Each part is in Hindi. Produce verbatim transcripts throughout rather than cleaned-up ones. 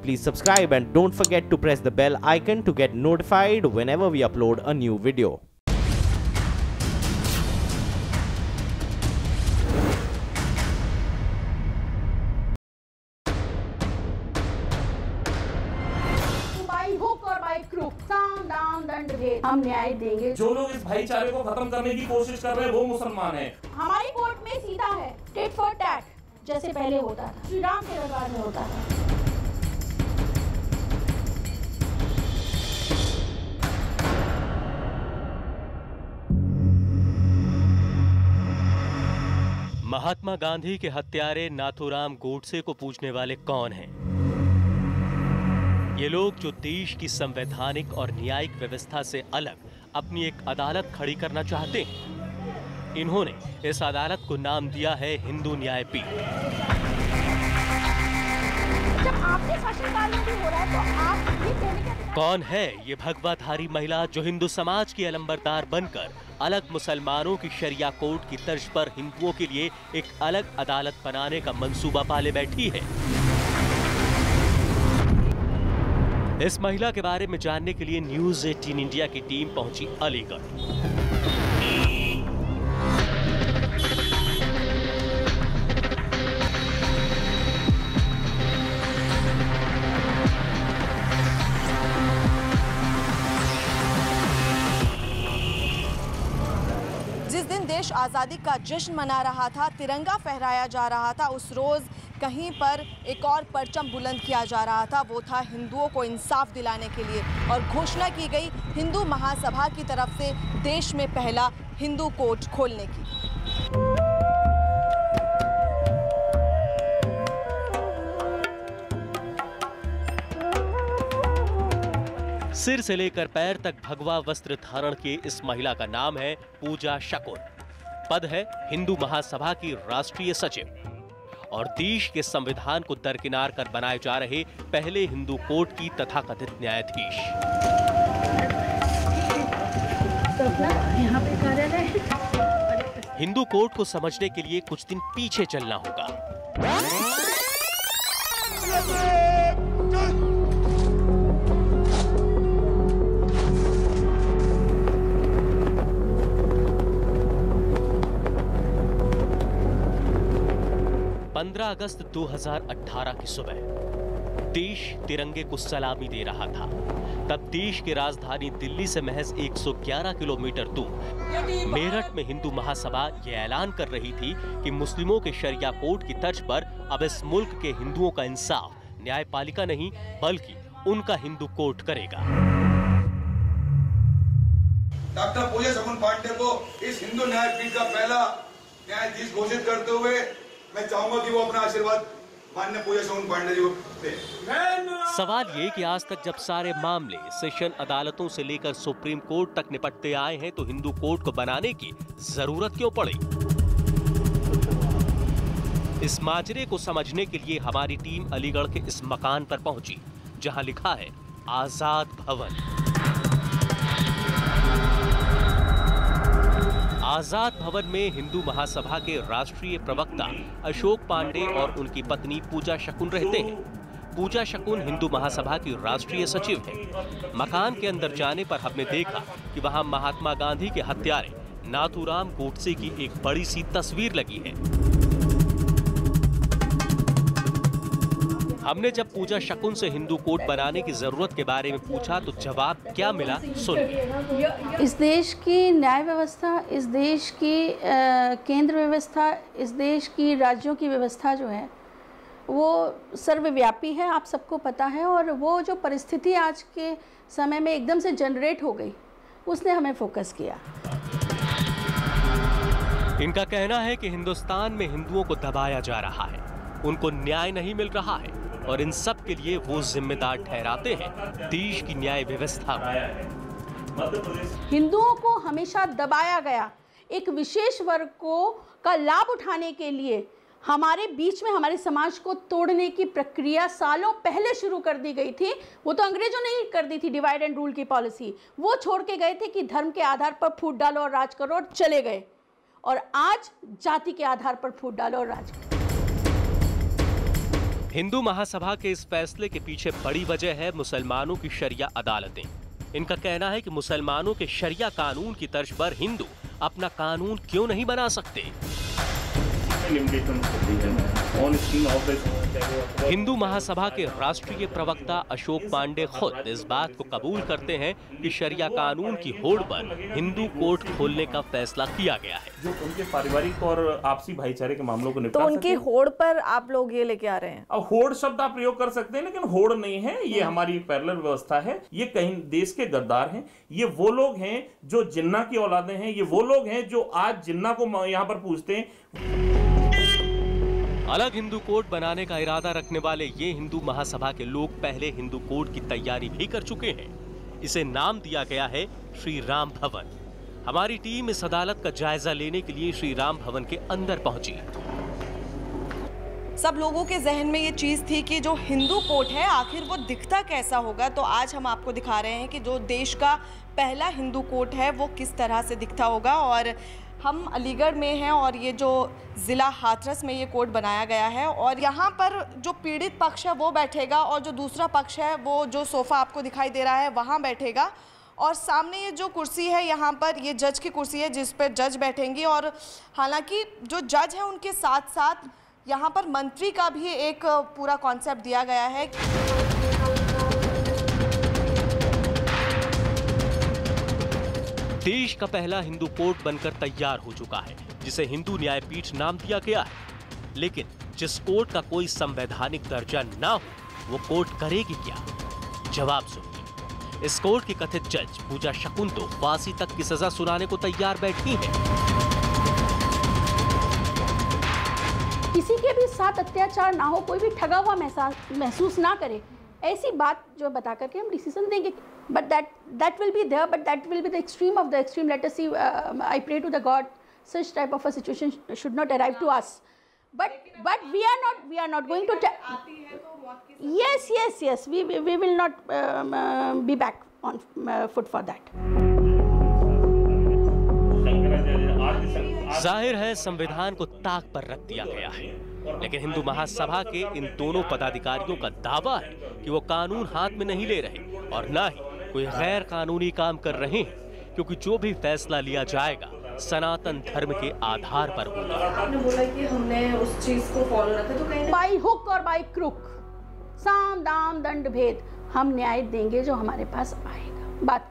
please subscribe and don't forget to press the bell icon to get notified whenever we upload a new video. हम न्याय देंगे। जो लोग इस भाईचारे को खत्म करने की कोशिश कर रहे हैं वो मुसलमान हैं। हमारी कोर्ट में सीधा है, टेट फॉर टैट, जैसे पहले होता था, श्री राम के दरबार में होता था। महात्मा गांधी के हत्यारे नाथूराम गोडसे को पूछने वाले कौन हैं? ये लोग जो देश की संवैधानिक और न्यायिक व्यवस्था से अलग अपनी एक अदालत खड़ी करना चाहते हैं। इन्होंने इस अदालत को नाम दिया है हिंदू न्यायपीठ। जब आपके शासनकाल में भी हो रहा है तो आप ये कहने का कौन है ये भगवाधारी महिला जो हिंदू समाज की अलंबरदार बनकर अलग मुसलमानों की शरिया कोर्ट की तर्ज पर हिंदुओं के लिए एक अलग अदालत बनाने का मंसूबा पाले बैठी है? इस महिला के बारे में जानने के लिए न्यूज़ अठारह इंडिया की टीम पहुंची अलीगढ़। जिस दिन देश आज़ादी का जश्न मना रहा था, तिरंगा फहराया जा रहा था, उस रोज़ कहीं पर एक और परचम बुलंद किया जा रहा था। वो था हिंदुओं को इंसाफ दिलाने के लिए, और घोषणा की गई हिंदू महासभा की तरफ से देश में पहला हिंदू कोर्ट खोलने की। सिर से लेकर पैर तक भगवा वस्त्र धारण किए इस महिला का नाम है पूजा शकुन। पद है हिंदू महासभा की राष्ट्रीय सचिव और देश के संविधान को दरकिनार कर बनाए जा रहे पहले हिंदू कोर्ट की तथाकथित न्यायाधीश। यहाँ पे कार्यालय हिंदू कोर्ट को समझने के लिए कुछ दिन पीछे चलना होगा। पंद्रह अगस्त दो हज़ार अठारह की सुबह देश तिरंगे को सलामी दे रहा था। तब देश की राजधानी दिल्ली से महज एक सौ ग्यारह किलोमीटर दूर मेरठ में हिंदू महासभा ये ऐलान कर रही थी कि मुस्लिमों के शरिया कोर्ट की तर्ज पर अब इस मुल्क के हिंदुओं का इंसाफ न्यायपालिका नहीं बल्कि उनका हिंदू कोर्ट करेगा। डॉक्टर पूजा शकुन पांडे को इस हिंदू न्यायपीठ का पहला न्यायाधीश घोषित करते हुए मैं चाहूंगा कि वो अपना आशीर्वाद माननीय पूजा शकुन पांडे जी को दें। सवाल ये कि आज तक जब सारे मामले सेशन अदालतों से लेकर सुप्रीम कोर्ट तक निपटते आए हैं तो हिंदू कोर्ट को बनाने की जरूरत क्यों पड़ी? इस माजरे को समझने के लिए हमारी टीम अलीगढ़ के इस मकान पर पहुंची जहां लिखा है आजाद भवन। आजाद भवन में हिंदू महासभा के राष्ट्रीय प्रवक्ता अशोक पांडे और उनकी पत्नी पूजा शकुन रहते हैं। पूजा शकुन हिंदू महासभा की राष्ट्रीय सचिव है। मकान के अंदर जाने पर हमने देखा कि वहां महात्मा गांधी के हत्यारे नाथूराम गोडसे की एक बड़ी सी तस्वीर लगी है। हमने जब पूजा शकुन से हिंदू कोर्ट बनाने की जरूरत के बारे में पूछा तो जवाब क्या मिला, सुनिए। इस देश की न्याय व्यवस्था, इस देश की आ, केंद्र व्यवस्था, इस देश की राज्यों की व्यवस्था जो है वो सर्वव्यापी है, आप सबको पता है। और वो जो परिस्थिति आज के समय में एकदम से जनरेट हो गई, उसने हमें फोकस किया। इनका कहना है कि हिंदुस्तान में हिंदुओं को दबाया जा रहा है, उनको न्याय नहीं मिल रहा है और इन सब के लिए वो जिम्मेदार ठहराते हैं देश की न्याय व्यवस्था को। हिंदुओं को हमेशा दबाया गया, एक विशेष वर्ग को का लाभ उठाने के लिए हमारे बीच में हमारे समाज को तोड़ने की प्रक्रिया सालों पहले शुरू कर दी गई थी। वो तो अंग्रेजों ने ही कर दी थी, डिवाइड एंड रूल की पॉलिसी। वो छोड़ के गए थे कि धर्म के आधार पर फूट डालो और राज करो, और चले गए। और आज जाति के आधार पर फूट डालो और राज करो। हिंदू महासभा के इस फैसले के पीछे बड़ी वजह है मुसलमानों की शरिया अदालतें। इनका कहना है कि मुसलमानों के शरिया कानून की तर्ज पर हिंदू अपना कानून क्यों नहीं बना सकते। हिंदू महासभा के राष्ट्रीय प्रवक्ता अशोक पांडे खुद इस बात को कबूल करते हैं कि शरिया कानून की होड़ पर हिंदू कोर्ट खोलने का फैसला किया गया है, जो उनके पारिवारिक और आपसी भाईचारे के मामलों को निपटा तो उनकी होड़ पर आप लोग ये लेके आ रहे हैं। अब होड़ शब्द आप प्रयोग कर सकते हैं, लेकिन होड़ नहीं है, ये हमारी पैरेलल व्यवस्था है। ये कहीं देश के गद्दार हैं, ये वो लोग हैं जो जिन्ना की औलादे हैं, ये वो लोग हैं जो आज जिन्ना को यहाँ पर पूछते हैं। अलग हिंदू कोर्ट बनाने का इरादा रखने वाले ये हिंदू महासभा के लोग पहले हिंदू कोर्ट की तैयारी भी कर चुके हैं। इसे नाम दिया गया है श्री राम भवन। हमारी टीम इस अदालत का जायजा लेने के लिए श्री राम भवन के अंदर पहुंची। सब लोगों के जहन में ये चीज़ थी कि जो हिंदू कोर्ट है आखिर वो दिखता कैसा होगा, तो आज हम आपको दिखा रहे हैं कि जो देश का पहला हिंदू कोर्ट है वो किस तरह से दिखता होगा। और हम अलीगढ़ में हैं और ये जो ज़िला हाथरस में ये कोर्ट बनाया गया है, और यहाँ पर जो पीड़ित पक्ष है वो बैठेगा और जो दूसरा पक्ष है वो जो सोफ़ा आपको दिखाई दे रहा है वहाँ बैठेगा। और सामने ये जो कुर्सी है यहाँ पर ये जज की कुर्सी है जिस पर जज बैठेंगी। और हालांकि जो जज है उनके साथ साथ यहाँ पर मंत्री का भी एक पूरा कॉन्सेप्ट दिया गया है। देश का पहला हिंदू कोर्ट बनकर तैयार हो चुका है, जिसे हिंदू न्यायपीठ नाम दिया गया है। लेकिन जिस कोर्ट का कोई संवैधानिक दर्जा ना हो, वो कोर्ट करेगी क्या? जवाब सुनिए। इस कोर्ट की कथित जज पूजा शकुन तो फांसी तक की सजा सुनाने को तैयार बैठी है। किसी के भी साथ अत्याचार ना हो, कोई भी ठगा हुआ महसूस ना करे, ऐसी बात जो बता करके हम डिसीजन देंगे। But that that will be there, but that will be the extreme of the extreme. Let us see. Uh, I pray to the God, such type of a situation should not arrive to us. But but we are not we are not going to. Yes, yes, yes. We we, we will not um, uh, be back on uh, foot for that. जाहिर है संविधान को ताक पर रख दिया गया है, लेकिन हिंदू महासभा के इन दोनों पदाधिकारियों का दावा है कि वो कानून हाथ में नहीं ले रहे और ना ही कोई गैर कानूनी काम कर रहे हैं, क्योंकि जो भी फैसला लिया जाएगा सनातन धर्म के आधार पर होगा। आपने बोला कि हमने उस चीज को फॉलो रखा, तो कहीं बाई हुक और बाई क्रुक, साम दाम दंड भेद, हम न्याय देंगे जो हमारे पास आएगा। बात खत्म।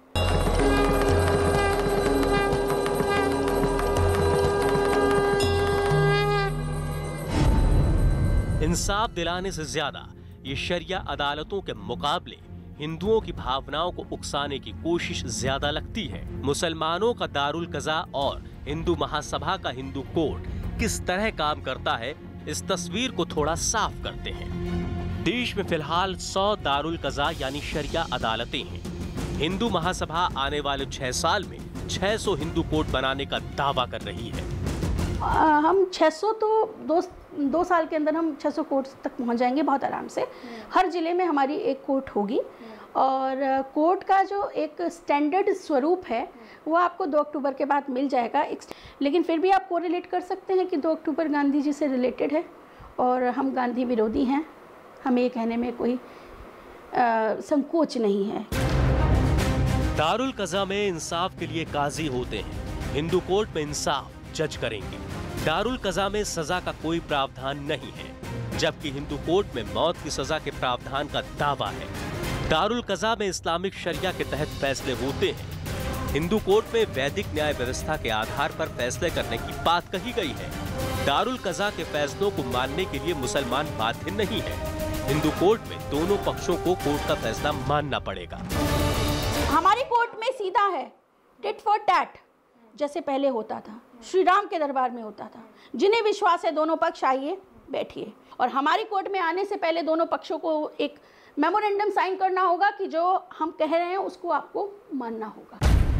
इंसाफ दिलाने से ज्यादा ये शरिया अदालतों के मुकाबले हिंदुओं की भावनाओं को उकसाने की कोशिश ज्यादा लगती है। मुसलमानों का दारुल कज़ा और हिंदू महासभा का हिंदू कोर्ट किस तरह काम करता है, इस तस्वीर को थोड़ा साफ करते हैं। देश में फिलहाल सौ दारुल कज़ा यानी शरिया अदालतें हैं। हिंदू महासभा आने वाले छह साल में छह सौ हिंदू कोर्ट बनाने का दावा कर रही है। आ, हम छह सौ तो दो दो साल के अंदर हम छह सौ कोर्ट तक पहुंच जाएंगे बहुत आराम से। हर जिले में हमारी एक कोर्ट होगी और कोर्ट का जो एक स्टैंडर्ड स्वरूप है वो आपको दो अक्टूबर के बाद मिल जाएगा। लेकिन फिर भी आप कोरिलेट कर सकते हैं कि दो अक्टूबर गांधी जी से रिलेटेड है और हम गांधी विरोधी हैं। हमें ये कहने में कोई आ, संकोच नहीं है। दारुल कज़ा में इंसाफ के लिए काजी होते हैं, हिंदू कोर्ट में इंसाफ जज करेंगे। दारुल कज़ा में सजा का कोई प्रावधान नहीं है, जबकि हिंदू कोर्ट में मौत की सजा के प्रावधान का दावा है। दारुल कज़ा में इस्लामिक शरिया के तहत फैसले होते हैं। हिंदू कोर्ट में वैदिक न्याय व्यवस्था के आधार पर फैसले करने की बात कही गई है। दारुल कज़ा के फैसलों को मानने के लिए मुसलमान बाध्य नहीं है। हिंदू कोर्ट में दोनों पक्षों को कोर्ट का फैसला मानना पड़ेगा। हमारी कोर्ट में सीधा है, टिट फॉर टैट, जैसे पहले होता था, श्री राम के दरबार में होता था। जिन्हें विश्वास है दोनों पक्ष आइए बैठिए, और हमारी कोर्ट में आने से पहले दोनों पक्षों को एक मेमोरेंडम साइन करना होगा कि जो हम कह रहे हैं उसको आपको मानना होगा।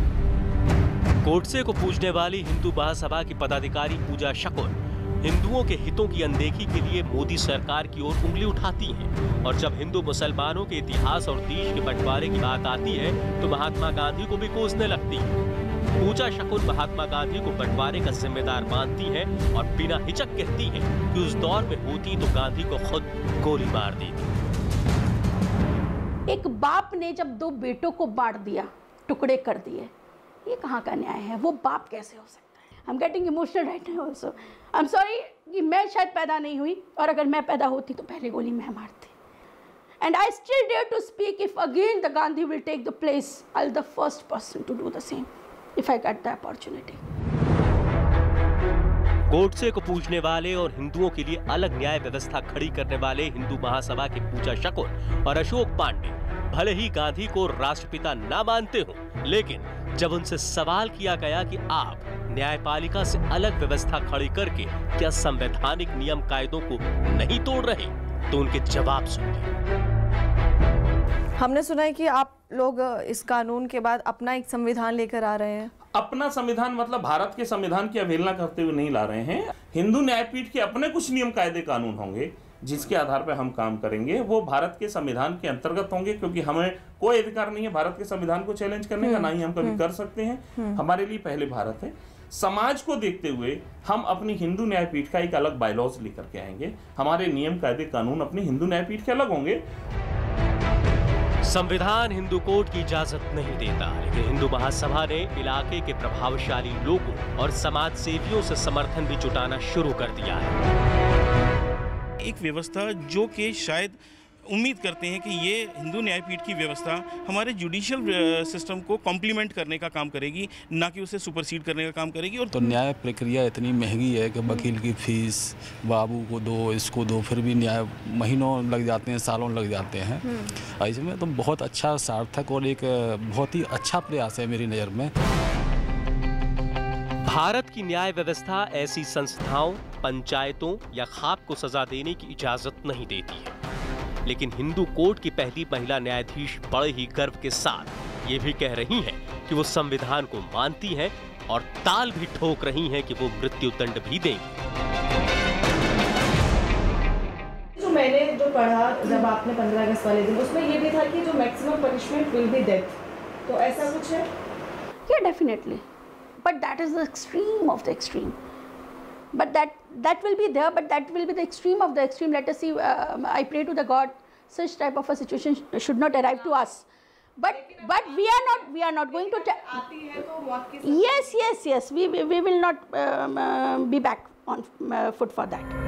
कोर्टसे को पूजने वाली हिंदू महासभा की पदाधिकारी पूजा शकुन हिंदुओं के हितों की अनदेखी के लिए मोदी सरकार की ओर उंगली उठाती हैं, और जब हिंदू मुसलमानों के इतिहास और देश के बंटवारे की बात आती है तो महात्मा गांधी को भी कोसने लगती है। पूजा शकुन महात्मा गांधी को बंटवारे का जिम्मेदार मानती है और बिना हिचक कहती है कि उस दौर में होती तो गांधी को खुद गोली मार देती। एक बाप ने जब दो बेटों को बांट दिया, टुकड़े कर दिए, ये कहाँ का न्याय है? वो बाप कैसे हो सकता है? I am getting emotional right now also. I am sorry कि मैं शायद पैदा नहीं हुई, और अगर मैं पैदा होती तो पहले गोली मैं मारती। And I still dare to speak if again the Gandhi will take the place. I'll the first person to do the same if I get the opportunity. Godse को पूजने वाले और हिंदुओं के लिए अलग न्याय व्यवस्था खड़ी करने वाले हिंदू महासभा के पूजा शकुन और अशोक पांडे भले ही गांधी को राष्ट्रपिता ना मानते हो, लेकिन जब उनसे सवाल किया गया कि आप न्यायपालिका से अलग व्यवस्था खड़ी करके क्या संवैधानिक नियम कायदों को नहीं तोड़ रहे, तो उनके जवाब सुनिए। हमने सुना है कि आप लोग इस कानून के बाद अपना एक संविधान लेकर आ रहे हैं। अपना संविधान मतलब भारत के संविधान की अवहेलना करते हुए नहीं ला रहे हैं। हिंदू न्यायपीठ के अपने कुछ नियम कायदे कानून होंगे जिसके आधार पर हम काम करेंगे, वो भारत के संविधान के अंतर्गत होंगे, क्योंकि हमें कोई अधिकार नहीं है भारत के संविधान को चैलेंज करने का, ना ही हम कभी कर सकते हैं। हमारे लिए पहले भारत है। समाज को देखते हुए हम अपनी हिंदू न्यायपीठ का एक अलग बायलॉज लेकर के आएंगे। हमारे नियम कायदे कानून अपनी हिंदू न्यायपीठ के अलग होंगे। संविधान हिंदू कोड की इजाजत नहीं देता, लेकिन हिंदू महासभा ने इलाके के प्रभावशाली लोगों और समाज सेवियों से समर्थन भी जुटाना शुरू कर दिया है। एक व्यवस्था जो कि शायद उम्मीद करते हैं कि ये हिंदू न्यायपीठ की व्यवस्था हमारे जुडिशियल सिस्टम को कॉम्प्लीमेंट करने का काम करेगी, ना कि उसे सुपरसीड करने का काम करेगी। और तो न्याय प्रक्रिया इतनी महंगी है कि वकील की फीस, बाबू को दो, इसको दो, फिर भी न्याय महीनों लग जाते हैं, सालों लग जाते हैं। ऐसे में तो बहुत अच्छा, सार्थक और एक बहुत ही अच्छा प्रयास है मेरी नज़र में। भारत की न्याय व्यवस्था ऐसी संस्थाओं, पंचायतों या खाप को सजा देने की इजाजत नहीं देती है, लेकिन हिंदू कोर्ट की पहली महिला न्यायाधीश बड़े ही गर्व के साथ ये भी कह रही हैं कि वो संविधान को मानती हैं और ताल भी ठोक रही हैं कि वो मृत्यु दंड भी देंगी। जो मैंने जो पढ़ा जब आपने पंद्रह अगस्त वाले दिन, उसमें ये भी था कि जो maximum punishment will be death, तो ऐसा कुछ है? Yeah, definitely. But that is the extreme of the extreme. But that that will be there. But that will be the extreme of the extreme. Let us see. Uh, I pray to the God, such type of a situation should not arrive to us. But but we are not we are not going to. Yes, yes, yes. We we, we will not um, uh, be back on uh, foot for that.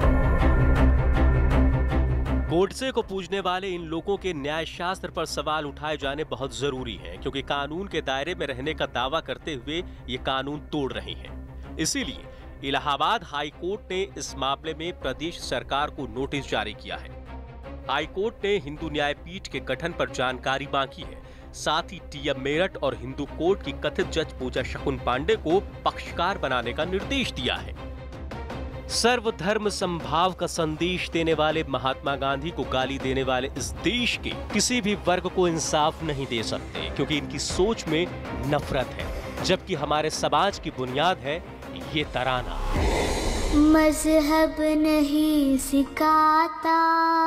Godse को पूजने वाले इन लोगों के न्याय शास्त्र पर सवाल उठाए जाने बहुत जरूरी है, क्योंकि कानून के दायरे में रहने का दावा करते हुए ये कानून तोड़ रहे हैं। इसीलिए इलाहाबाद हाई कोर्ट ने इस मामले में प्रदेश सरकार को नोटिस जारी किया है। हाई कोर्ट ने हिंदू न्यायपीठ के गठन पर जानकारी मांगी है। साथ ही टीएम मेरठ और हिंदू कोर्ट की कथित जज पूजा शकुन पांडे को पक्षकार बनाने का निर्देश दिया है। सर्वधर्म समभाव का संदेश देने वाले महात्मा गांधी को गाली देने वाले इस देश के किसी भी वर्ग को इंसाफ नहीं दे सकते, क्योंकि इनकी सोच में नफरत है, जबकि हमारे समाज की बुनियाद है ये तराना। मजहब नहीं सिखाता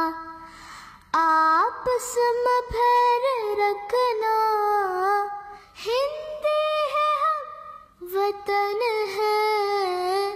आपस में भर रखना, हिंदी है हम वतन है